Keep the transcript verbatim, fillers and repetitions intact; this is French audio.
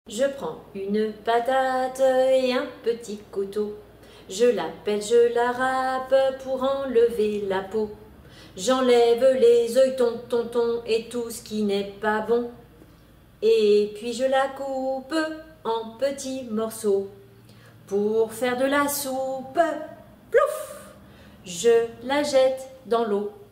Je prends une patate et un petit couteau. Je la pèle, je la râpe pour enlever la peau. J'enlève les œils, ton, ton, ton et tout ce qui n'est pas bon. Et puis je la coupe en petits morceaux. Pour faire de la soupe, plouf, je la jette dans l'eau.